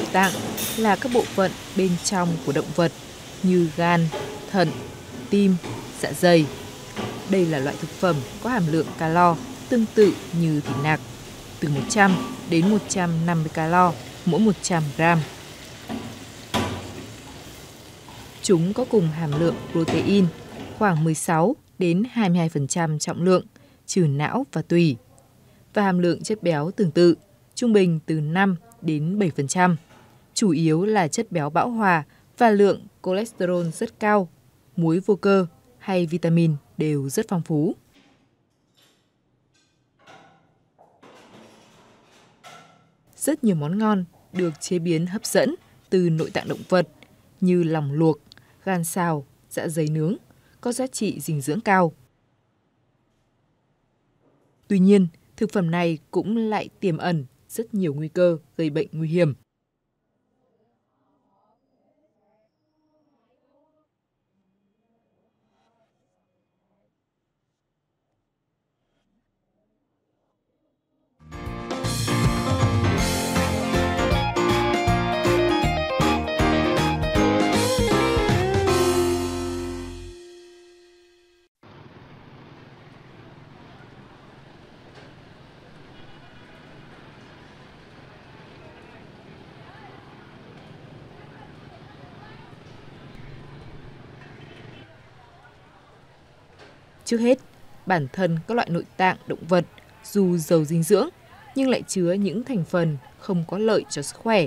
tạng là các bộ phận bên trong của động vật như gan, thận, tim, dạ dày. Đây là loại thực phẩm có hàm lượng calo tương tự như thịt nạc, từ 100 đến 150 calo mỗi 100 gram. Chúng có cùng hàm lượng protein khoảng 16 đến 22% trọng lượng, trừ não và tủy, và hàm lượng chất béo tương tự, trung bình từ 5 đến 7%. Chủ yếu là chất béo bão hòa và lượng cholesterol rất cao, muối vô cơ hay vitamin đều rất phong phú. Rất nhiều món ngon được chế biến hấp dẫn từ nội tạng động vật như lòng luộc, gan xào, dạ dày nướng, có giá trị dinh dưỡng cao. Tuy nhiên, thực phẩm này cũng lại tiềm ẩn rất nhiều nguy cơ gây bệnh nguy hiểm. Trước hết, bản thân các loại nội tạng động vật dù giàu dinh dưỡng nhưng lại chứa những thành phần không có lợi cho sức khỏe.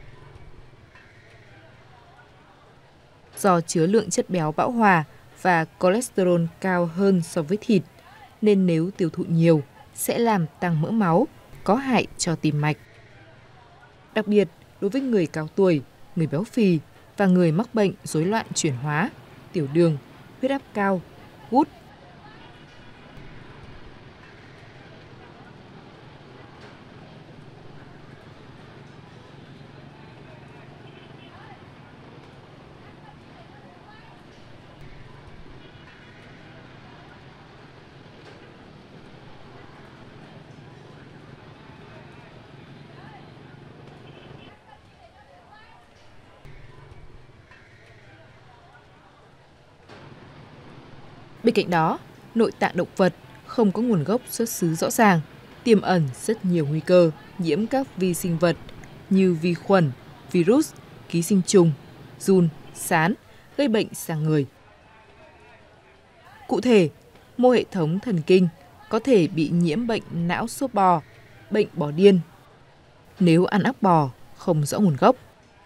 Do chứa lượng chất béo bão hòa và cholesterol cao hơn so với thịt, nên nếu tiêu thụ nhiều sẽ làm tăng mỡ máu, có hại cho tim mạch. Đặc biệt, đối với người cao tuổi, người béo phì và người mắc bệnh rối loạn chuyển hóa, tiểu đường, huyết áp cao, gút. Bên cạnh đó, nội tạng động vật không có nguồn gốc xuất xứ rõ ràng, tiềm ẩn rất nhiều nguy cơ nhiễm các vi sinh vật như vi khuẩn, virus, ký sinh trùng, giun, sán, gây bệnh sang người. Cụ thể, mô hệ thống thần kinh có thể bị nhiễm bệnh não xốp bò, bệnh bò điên nếu ăn óc bò không rõ nguồn gốc.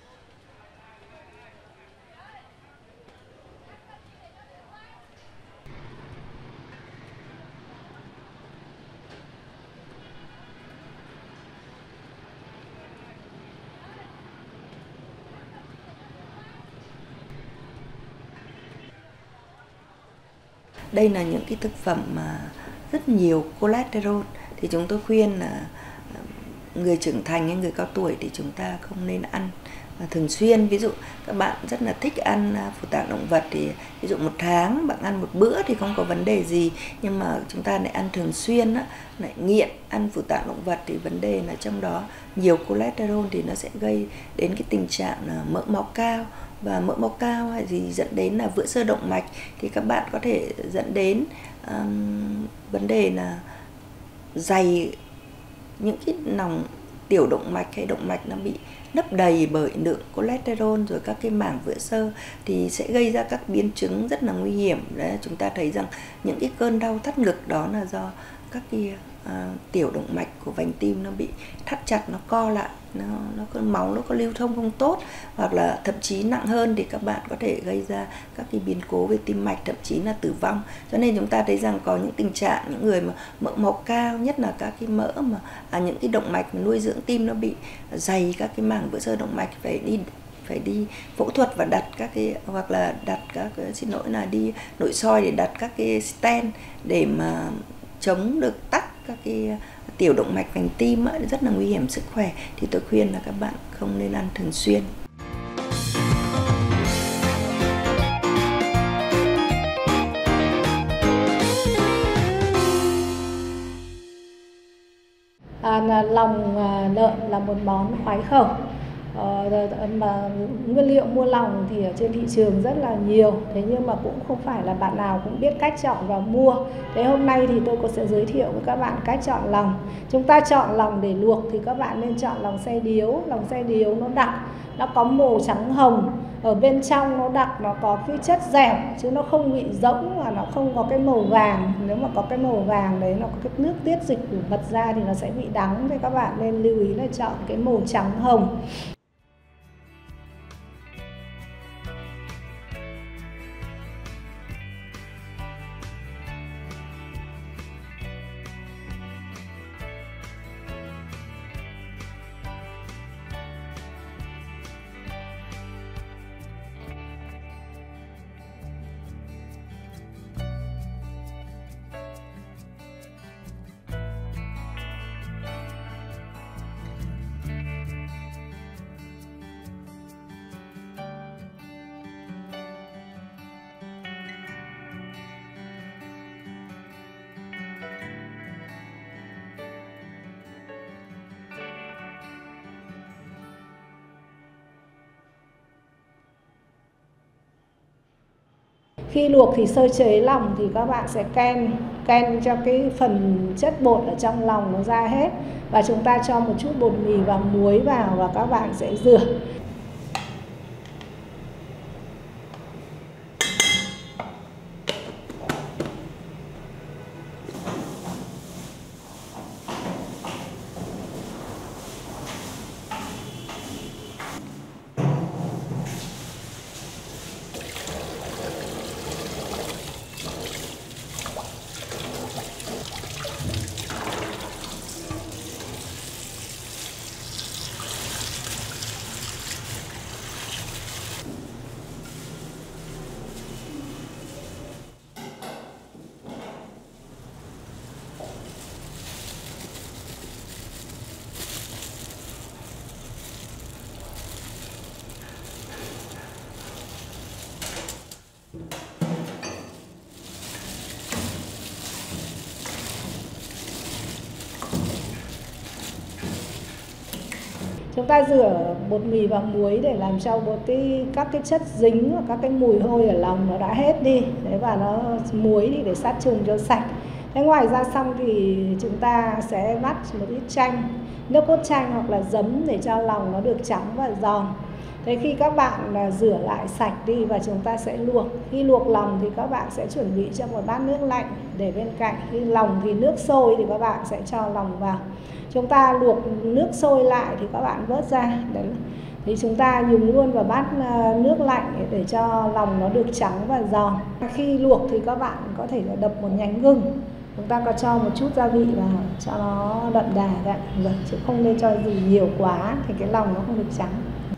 Đây là những cái thực phẩm mà rất nhiều cholesterol, thì chúng tôi khuyên là người trưởng thành hay người cao tuổi thì chúng ta không nên ăn thường xuyên. Ví dụ các bạn rất là thích ăn phụ tạng động vật thì ví dụ một tháng bạn ăn một bữa thì không có vấn đề gì, nhưng mà chúng ta lại ăn thường xuyên lại nghiện ăn phụ tạng động vật thì vấn đề là trong đó nhiều cholesterol thì nó sẽ gây đến cái tình trạng là mỡ máu cao, và mỡ máu cao hay gì dẫn đến là vữa xơ động mạch, thì các bạn có thể dẫn đến vấn đề là dày những cái lòng tiểu động mạch hay động mạch nó bị lấp đầy bởi lượng cholesterol, rồi các cái mảng vữa xơ thì sẽ gây ra các biến chứng rất là nguy hiểm. Đấy, chúng ta thấy rằng những cái cơn đau thắt ngực đó là do các cái tiểu động mạch của vành tim nó bị thắt chặt, nó co lại, nó có máu nó có lưu thông không tốt, hoặc là thậm chí nặng hơn thì các bạn có thể gây ra các cái biến cố về tim mạch, thậm chí là tử vong. Cho nên chúng ta thấy rằng có những tình trạng những người mà mỡ máu cao, nhất là các cái mỡ mà những cái động mạch mà nuôi dưỡng tim nó bị dày các cái mảng vữa xơ động mạch, phải đi phẫu thuật và đặt các cái, hoặc là đặt các cái, đi nội soi để đặt các cái stent để mà chống được tắc các cái tiểu động mạch vành tim rất là nguy hiểm sức khỏe, thì tôi khuyên là các bạn không nên ăn thường xuyên. Lòng lợn là một món khoái khẩu, Mà nguyên liệu mua lòng thì ở trên thị trường rất là nhiều, thế nhưng mà cũng không phải là bạn nào cũng biết cách chọn và mua. Thế hôm nay thì tôi sẽ giới thiệu với các bạn cách chọn lòng. Chúng ta chọn lòng để luộc thì các bạn nên chọn lòng xe điếu. Lòng xe điếu nó đặc, nó có màu trắng hồng, ở bên trong nó đặc, nó có cái chất dẻo chứ nó không bị rỗng và nó không có cái màu vàng. Nếu mà có cái màu vàng đấy, nó có cái nước tiết dịch của mật ra thì nó sẽ bị đắng. Thì các bạn nên lưu ý là chọn cái màu trắng hồng. Khi luộc thì sơ chế lòng thì các bạn sẽ ken cho cái phần chất bột ở trong lòng nó ra hết, và chúng ta cho một chút bột mì và muối vào và các bạn sẽ rửa. Chúng ta rửa bột mì và muối để làm cho các cái chất dính và các cái mùi hôi ở lòng nó đã hết đi. Đấy, và muối thì để sát trùng cho sạch. Thế ngoài ra xong thì chúng ta sẽ vắt một ít chanh, nước cốt chanh hoặc là giấm để cho lòng nó được trắng và giòn. Thế khi các bạn rửa lại sạch đi và chúng ta sẽ luộc. Khi luộc lòng thì các bạn sẽ chuẩn bị cho một bát nước lạnh để bên cạnh. Khi lòng thì nước sôi thì các bạn sẽ cho lòng vào. Chúng ta luộc nước sôi lại thì các bạn vớt ra. Đấy. Thì chúng ta dùng luôn vào bát nước lạnh để cho lòng nó được trắng và giòn. Khi luộc thì các bạn có thể đập một nhánh gừng. Chúng ta có cho một chút gia vị vào cho nó đậm đà vậy. Chứ không nên cho gì nhiều quá thì cái lòng nó không được trắng.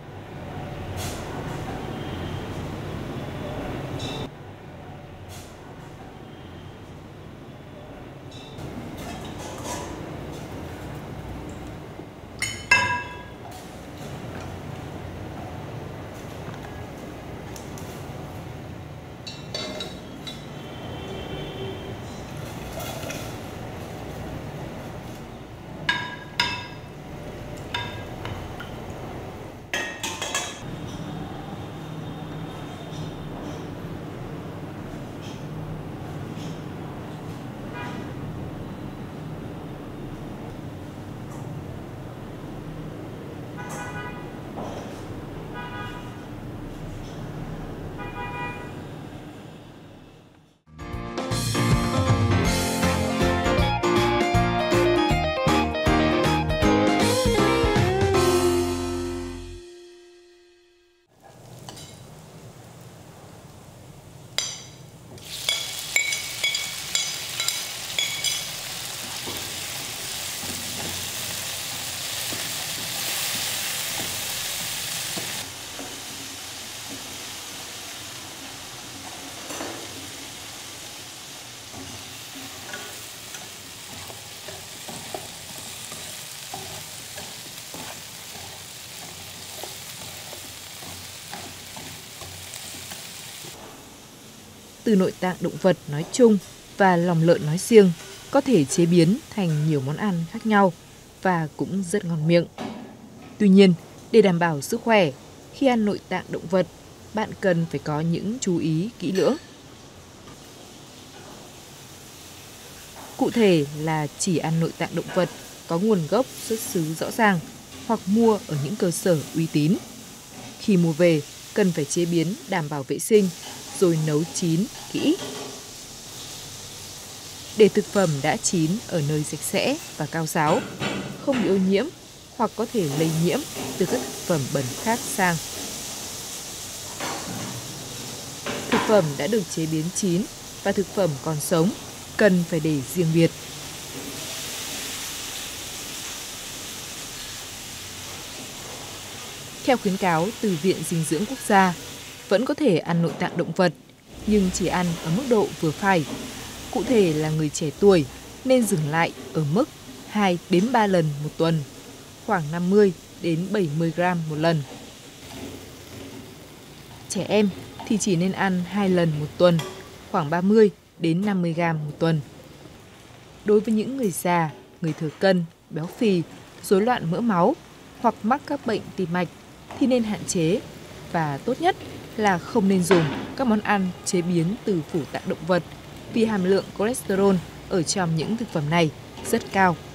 từ nội tạng động vật nói chung và lòng lợn nói riêng, có thể chế biến thành nhiều món ăn khác nhau và cũng rất ngon miệng. Tuy nhiên, Để đảm bảo sức khỏe, khi ăn nội tạng động vật, bạn cần phải có những chú ý kỹ lưỡng. Cụ thể là chỉ ăn nội tạng động vật có nguồn gốc xuất xứ rõ ràng hoặc mua ở những cơ sở uy tín. Khi mua về, cần phải chế biến đảm bảo vệ sinh rồi nấu chín kỹ. Để thực phẩm đã chín ở nơi sạch sẽ và cao ráo, không bị ô nhiễm hoặc có thể lây nhiễm từ các thực phẩm bẩn khác sang. Thực phẩm đã được chế biến chín và thực phẩm còn sống cần phải để riêng biệt. Theo khuyến cáo từ Viện Dinh dưỡng Quốc gia, vẫn có thể ăn nội tạng động vật, nhưng chỉ ăn ở mức độ vừa phải. Cụ thể là người trẻ tuổi nên dừng lại ở mức 2 đến 3 lần một tuần, khoảng 50 đến 70 gram một lần. Trẻ em thì chỉ nên ăn 2 lần một tuần, khoảng 30 đến 50 gram một tuần. Đối với những người già, người thừa cân, béo phì, rối loạn mỡ máu hoặc mắc các bệnh tim mạch thì nên hạn chế và tốt nhất là không nên dùng các món ăn chế biến từ phủ tạng động vật vì hàm lượng cholesterol ở trong những thực phẩm này rất cao.